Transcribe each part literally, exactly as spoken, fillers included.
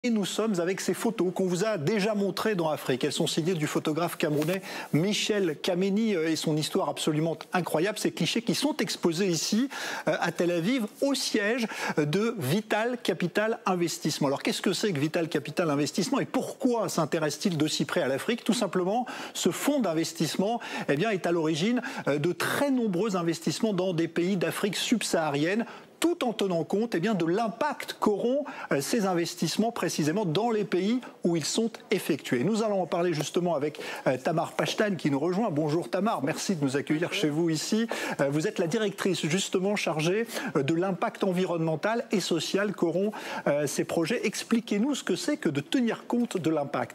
Et nous sommes avec ces photos qu'on vous a déjà montrées dans Afrique. Elles sont signées du photographe camerounais Michel Kameni et son histoire absolument incroyable. Ces clichés qui sont exposés ici à Tel Aviv au siège de Vital Capital Investissement. Alors qu'est-ce que c'est que Vital Capital Investissement et pourquoi s'intéresse-t-il de si près à l'Afrique? Tout simplement, ce fonds d'investissement eh bien, est à l'origine de très nombreux investissements dans des pays d'Afrique subsaharienne, tout en tenant compte eh bien, de l'impact qu'auront euh, ces investissements précisément dans les pays où ils sont effectués. Nous allons en parler justement avec euh, Tamar Pashtan qui nous rejoint. Bonjour Tamar, merci de nous accueillir chez vous ici. Euh, vous êtes la directrice justement chargée euh, de l'impact environnemental et social qu'auront euh, ces projets. Expliquez-nous ce que c'est que de tenir compte de l'impact.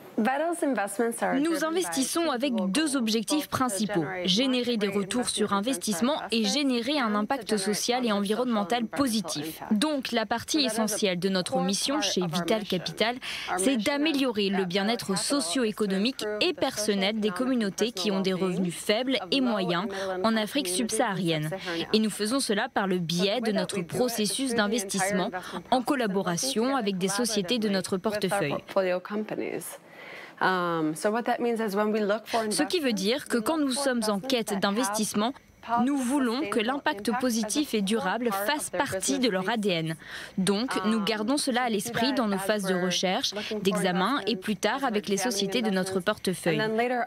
Nous investissons avec deux objectifs principaux, générer des retours sur investissement et générer un impact social et environnemental positif. Donc la partie essentielle de notre mission chez Vital Capital, c'est d'améliorer le bien-être socio-économique et personnel des communautés qui ont des revenus faibles et moyens en Afrique subsaharienne. Et nous faisons cela par le biais de notre processus d'investissement en collaboration avec des sociétés de notre portefeuille. Ce qui veut dire que quand nous sommes en quête d'investissement, nous voulons que l'impact positif et durable fasse partie de leur A D N. Donc, nous gardons cela à l'esprit dans nos phases de recherche, d'examen et plus tard avec les sociétés de notre portefeuille.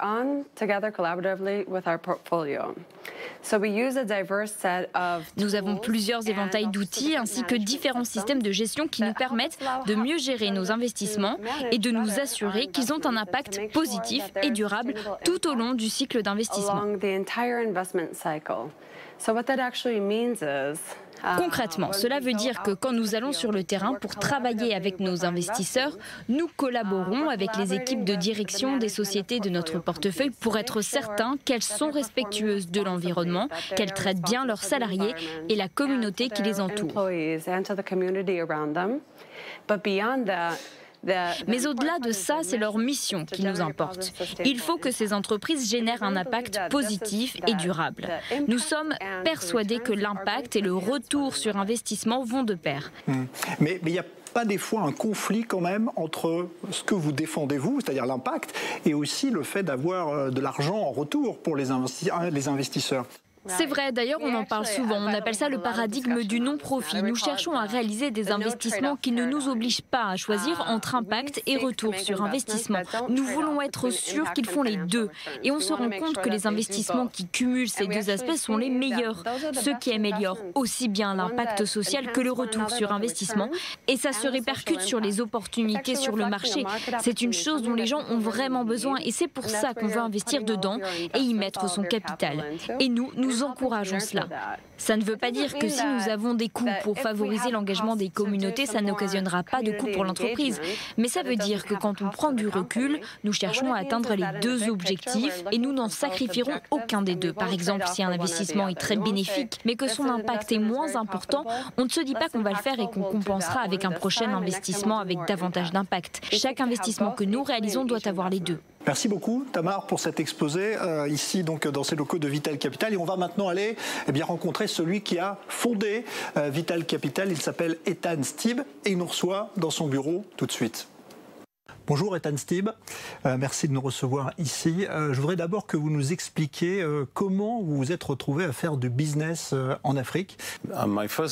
Nous avons plusieurs éventails d'outils ainsi que différents systèmes de gestion qui nous permettent de mieux gérer nos investissements et de nous assurer qu'ils ont un impact positif et durable tout au long du cycle d'investissement. Concrètement, cela veut dire que quand nous allons sur le terrain pour travailler avec nos investisseurs, nous collaborons avec les équipes de direction des sociétés de notre portefeuille pour être certains qu'elles sont respectueuses de l'environnement, qu'elles traitent bien leurs salariés et la communauté qui les entoure. Mais au-delà de ça, c'est leur mission qui nous importe. Il faut que ces entreprises génèrent un impact positif et durable. Nous sommes persuadés que l'impact et le retour sur investissement vont de pair. Mmh. Mais il y a pas des fois un conflit quand même entre ce que vous défendez vous, c'est-à-dire l'impact, et aussi le fait d'avoir de l'argent en retour pour les, investi les investisseurs? C'est vrai, d'ailleurs on en parle souvent, on appelle ça le paradigme du non-profit. Nous cherchons à réaliser des investissements qui ne nous obligent pas à choisir entre impact et retour sur investissement. Nous voulons être sûrs qu'ils font les deux. Et on se rend compte que les investissements qui cumulent ces deux aspects sont les meilleurs, ceux qui améliorent aussi bien l'impact social que le retour sur investissement. Et ça se répercute sur les opportunités sur le marché. C'est une chose dont les gens ont vraiment besoin et c'est pour ça qu'on veut investir dedans et y mettre son capital. Et nous, nous Nous encourageons cela. Ça ne veut pas dire que si nous avons des coûts pour favoriser l'engagement des communautés, ça n'occasionnera pas de coûts pour l'entreprise. Mais ça veut dire que quand on prend du recul, nous cherchons à atteindre les deux objectifs et nous n'en sacrifierons aucun des deux. Par exemple, si un investissement est très bénéfique, mais que son impact est moins important, on ne se dit pas qu'on va le faire et qu'on compensera avec un prochain investissement avec davantage d'impact. Chaque investissement que nous réalisons doit avoir les deux. Merci beaucoup Tamar pour cet exposé euh, ici donc dans ces locaux de Vital Capital et on va maintenant aller eh bien, rencontrer celui qui a fondé euh, Vital Capital. Il s'appelle Ethan Stibbe et il nous reçoit dans son bureau tout de suite. Bonjour Ethan Stibbe, euh, merci de nous recevoir ici. Euh, je voudrais d'abord que vous nous expliquiez euh, comment vous vous êtes retrouvé à faire du business euh, en Afrique. La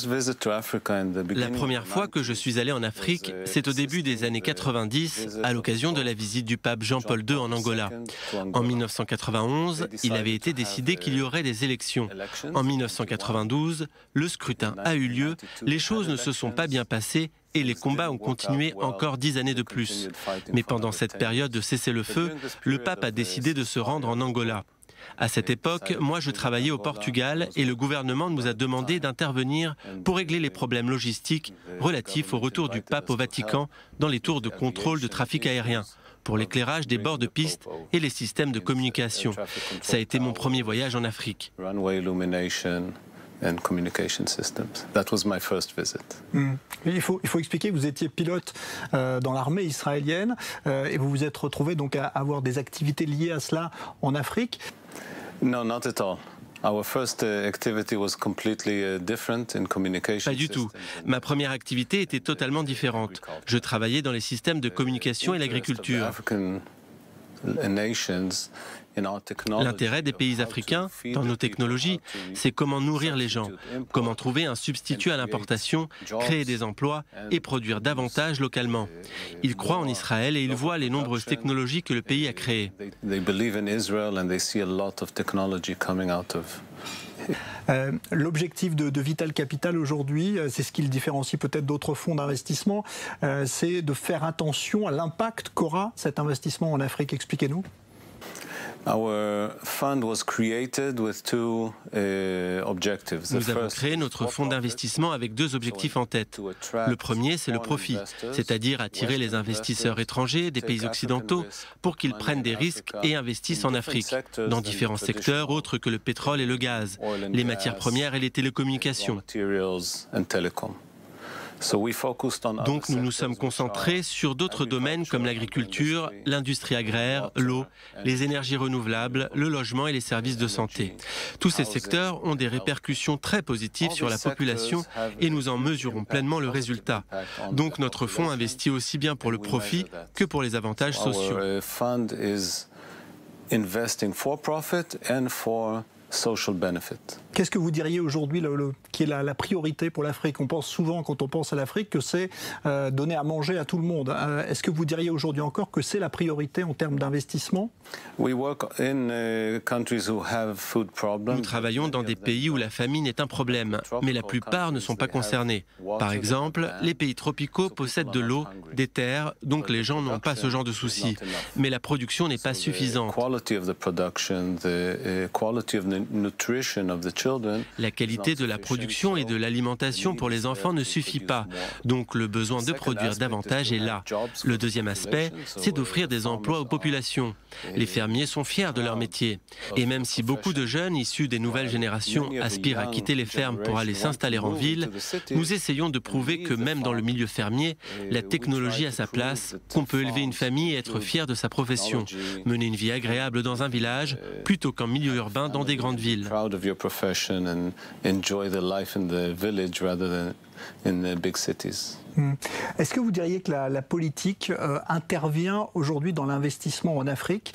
première fois que je suis allé en Afrique, c'est au début des années quatre-vingt-dix, à l'occasion de la visite du pape Jean-Paul deux en Angola. En mille neuf cent quatre-vingt-onze, il avait été décidé qu'il y aurait des élections. En mille neuf cent quatre-vingt-douze, le scrutin a eu lieu, les choses ne se sont pas bien passées et les combats ont continué encore dix années de plus. Mais pendant cette période de cessez-le-feu, le pape a décidé de se rendre en Angola. À cette époque, moi je travaillais au Portugal et le gouvernement nous a demandé d'intervenir pour régler les problèmes logistiques relatifs au retour du pape au Vatican dans les tours de contrôle de trafic aérien, pour l'éclairage des bords de piste et les systèmes de communication. Ça a été mon premier voyage en Afrique. And communication systems. That was my first visit. Mmh. Il faut, il faut expliquer que vous étiez pilote euh, dans l'armée israélienne euh, et vous vous êtes retrouvé donc à avoir des activités liées à cela en Afrique. No, not at all. Pas du tout. Ma première activité était totalement différente. Je travaillais dans les systèmes de communication et l'agriculture. L'intérêt des pays africains, dans nos technologies, c'est comment nourrir les gens, comment trouver un substitut à l'importation, créer des emplois et produire davantage localement. Ils croient en Israël et ils voient les nombreuses technologies que le pays a créées. Euh, L'objectif de, de Vital Capital aujourd'hui, c'est ce qui le différencie peut-être d'autres fonds d'investissement, euh, c'est de faire attention à l'impact qu'aura cet investissement en Afrique. Expliquez-nous. Nous avons créé notre fonds d'investissement avec deux objectifs en tête. Le premier, c'est le profit, c'est-à-dire attirer les investisseurs étrangers des pays occidentaux pour qu'ils prennent des risques et investissent en Afrique, dans différents secteurs autres que le pétrole et le gaz, les matières premières et les télécommunications. Donc nous nous sommes concentrés sur d'autres domaines comme l'agriculture, l'industrie agraire, l'eau, les énergies renouvelables, le logement et les services de santé. Tous ces secteurs ont des répercussions très positives sur la population et nous en mesurons pleinement le résultat. Donc notre fonds investit aussi bien pour le profit que pour les avantages sociaux. Qu'est-ce que vous diriez aujourd'hui le, le, qui est la, la priorité pour l'Afrique? On pense souvent, quand on pense à l'Afrique, que c'est euh, donner à manger à tout le monde. Euh, Est-ce que vous diriez aujourd'hui encore que c'est la priorité en termes d'investissement? Nous travaillons dans des pays où la famine est un problème, mais la plupart ne sont pas concernés. Par exemple, les pays tropicaux possèdent de l'eau, des terres, donc les gens n'ont pas ce genre de soucis. Mais la production n'est pas suffisante. La qualité de la production et de l'alimentation pour les enfants ne suffit pas, donc le besoin de produire davantage est là. Le deuxième aspect, c'est d'offrir des emplois aux populations. Les fermiers sont fiers de leur métier. Et même si beaucoup de jeunes issus des nouvelles générations aspirent à quitter les fermes pour aller s'installer en ville, nous essayons de prouver que même dans le milieu fermier, la technologie a sa place, qu'on peut élever une famille et être fier de sa profession, mener une vie agréable dans un village plutôt qu'en milieu urbain dans des grandes villes. Est-ce que vous diriez que la, la politique euh, intervient aujourd'hui dans l'investissement en Afrique?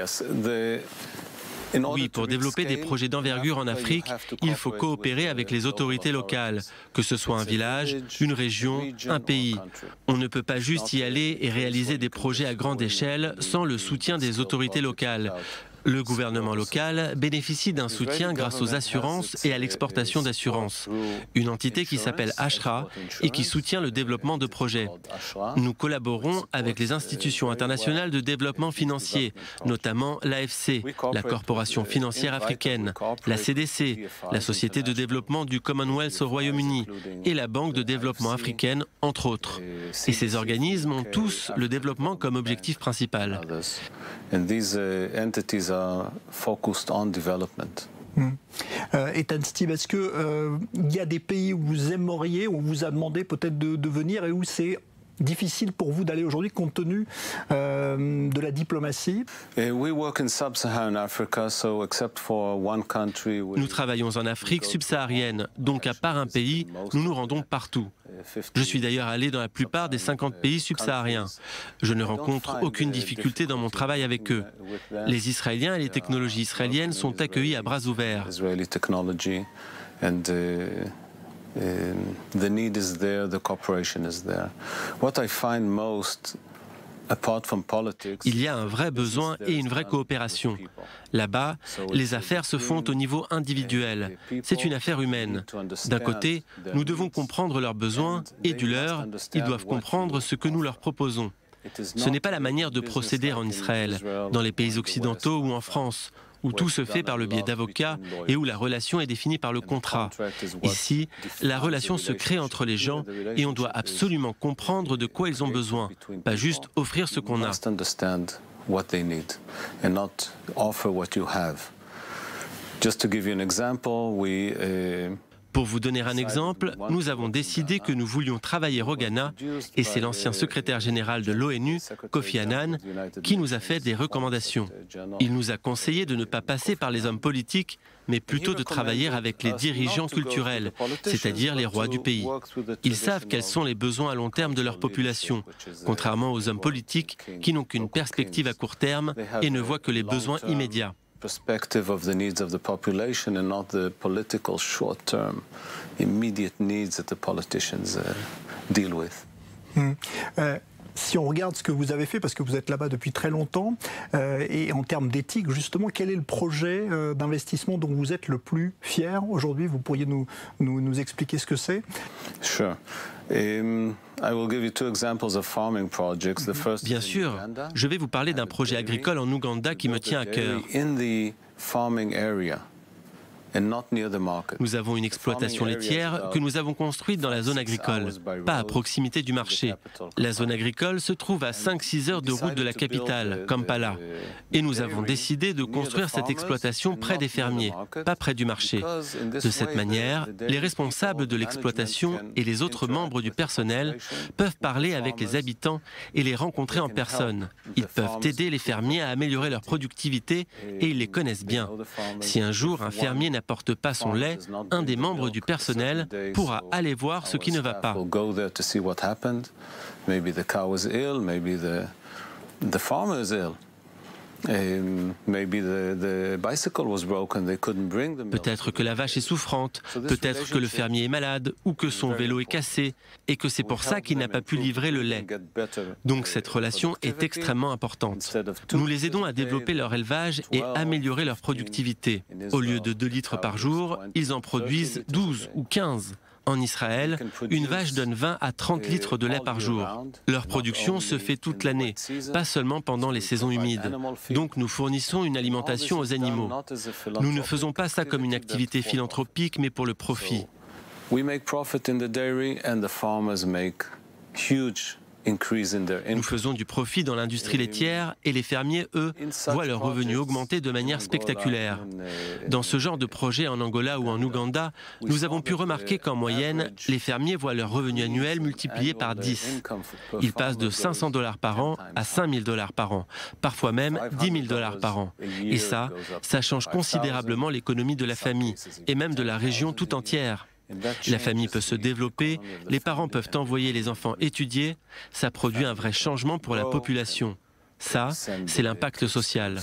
Oui, pour développer des projets d'envergure en Afrique, il faut coopérer avec les autorités locales, que ce soit un village, une région, un pays. On ne peut pas juste y aller et réaliser des projets à grande échelle sans le soutien des autorités locales. Le gouvernement local bénéficie d'un soutien grâce aux assurances et à l'exportation d'assurances. Une entité qui s'appelle Ashra et qui soutient le développement de projets. Nous collaborons avec les institutions internationales de développement financier, notamment l'A F C, la Corporation financière africaine, la C D C, la Société de développement du Commonwealth au Royaume-Uni et la Banque de développement africaine, entre autres. Et ces organismes ont tous le développement comme objectif principal. Focused on development. Mmh. Euh, Ethan Steve, est-ce qu'il euh, y a des pays où vous aimeriez, où on vous a demandé peut-être de, de venir et où c'est difficile pour vous d'aller aujourd'hui compte tenu euh, de la diplomatie? Nous travaillons en Afrique subsaharienne, donc à part un pays, nous nous rendons partout. Je suis d'ailleurs allé dans la plupart des cinquante pays subsahariens. Je ne rencontre aucune difficulté dans mon travail avec eux. Les Israéliens et les technologies israéliennes sont accueillis à bras ouverts. The need is there, the cooperation is there. What I find most, apart from politics, il y a un vrai besoin et une vraie coopération. Là-bas, les affaires se font au niveau individuel. C'est une affaire humaine. D'un côté, nous devons comprendre leurs besoins et du leur, ils doivent comprendre ce que nous leur proposons. Ce n'est pas la manière de procéder en Israël, dans les pays occidentaux ou en France, où tout se fait par le biais d'avocats et où la relation est définie par le contrat. Ici, la relation se crée entre les gens et on doit absolument comprendre de quoi ils ont besoin, pas juste offrir ce qu'on a. Pour vous donner un exemple, nous avons décidé que nous voulions travailler au Ghana et c'est l'ancien secrétaire général de l'ONU, Kofi Annan, qui nous a fait des recommandations. Il nous a conseillé de ne pas passer par les hommes politiques, mais plutôt de travailler avec les dirigeants culturels, c'est-à-dire les rois du pays. Ils savent quels sont les besoins à long terme de leur population, contrairement aux hommes politiques qui n'ont qu'une perspective à court terme et ne voient que les besoins immédiats. Perspective of the needs of the population and not the political short-term immediate needs that the politicians uh, deal with. Mmh. Euh... Si on regarde ce que vous avez fait, parce que vous êtes là-bas depuis très longtemps, euh, et en termes d'éthique, justement, quel est le projet euh, d'investissement dont vous êtes le plus fier aujourd'hui? Vous pourriez nous, nous, nous expliquer ce que c'est? Sure. Um, I will give you two examples of farming projects. The first Bien sûr, je vais vous parler d'un projet agricole en Ouganda qui me tient à cœur. In the farming area. Nous avons une exploitation laitière que nous avons construite dans la zone agricole, pas à proximité du marché. La zone agricole se trouve à cinq à six heures de route de la capitale, Kampala. Et nous avons décidé de construire cette exploitation près des fermiers, pas près du marché. De cette manière, les responsables de l'exploitation et les autres membres du personnel peuvent parler avec les habitants et les rencontrer en personne. Ils peuvent aider les fermiers à améliorer leur productivité et ils les connaissent bien. Si un jour un fermier n'apporte pas son lait, un des membres du personnel pourra aller voir ce qui ne va pas. Peut-être que la vache est souffrante, peut-être que le fermier est malade ou que son vélo est cassé et que c'est pour ça qu'il n'a pas pu livrer le lait. Donc cette relation est extrêmement importante. Nous les aidons à développer leur élevage et améliorer leur productivité. Au lieu de deux litres par jour, ils en produisent douze ou quinze. En Israël, une vache donne vingt à trente litres de lait par jour. Leur production se fait toute l'année, pas seulement pendant les saisons humides. Donc nous fournissons une alimentation aux animaux. Nous ne faisons pas ça comme une activité philanthropique, mais pour le profit. Nous faisons du profit dans l'industrie laitière et les fermiers, eux, voient leurs revenus augmenter de manière spectaculaire. Dans ce genre de projet en Angola ou en Ouganda, nous avons pu remarquer qu'en moyenne, les fermiers voient leur revenu annuel multiplié par dix. Ils passent de cinq cents dollars par an à cinq mille dollars par an, parfois même dix mille dollars par an. Et ça, ça change considérablement l'économie de la famille et même de la région tout entière. La famille peut se développer, les parents peuvent envoyer les enfants étudier, ça produit un vrai changement pour la population. Ça, c'est l'impact social.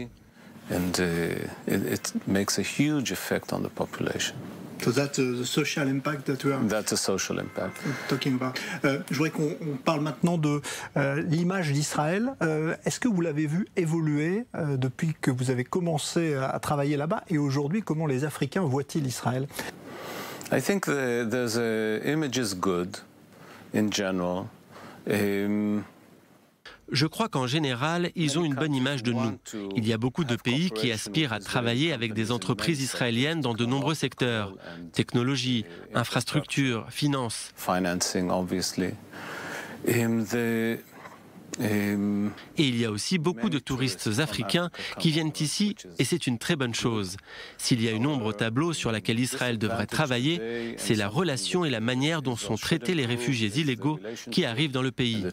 So that's the social impact that we are that's a social impact. talking about. Euh, je voudrais qu'on parle maintenant de euh, l'image d'Israël. Euh, Est-ce que vous l'avez vu évoluer euh, depuis que vous avez commencé à, à travailler là-bas et aujourd'hui, comment les Africains voient-ils Israël? I think the, there's a, image is good in general. Um, Je crois qu'en général, ils ont une bonne image de nous. Il y a beaucoup de pays qui aspirent à travailler avec des entreprises israéliennes dans de nombreux secteurs. Technologie, infrastructure, finance. Financing, obviously. Um, the, um, Et il y a aussi beaucoup de touristes africains qui viennent ici et c'est une très bonne chose. S'il y a une ombre au tableau sur laquelle Israël devrait travailler, c'est la relation et la manière dont sont traités les réfugiés illégaux qui arrivent dans le pays.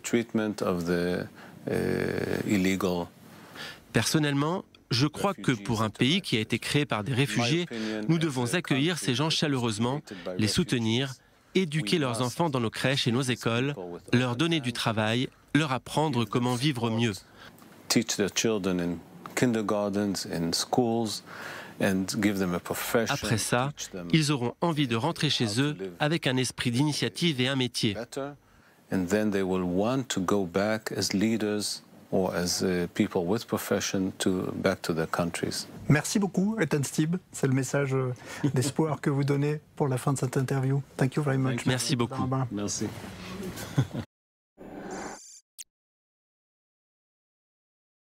Personnellement, je crois que pour un pays qui a été créé par des réfugiés, nous devons accueillir ces gens chaleureusement, les soutenir, éduquer leurs enfants dans nos crèches et nos écoles, leur donner du travail, leur apprendre comment vivre mieux. Après ça, ils auront envie de rentrer chez eux avec un esprit d'initiative et un métier. Merci beaucoup, Ethan Stibbe. C'est le message d'espoir que vous donnez pour la fin de cette interview. Thank you very much. Merci beaucoup. Merci.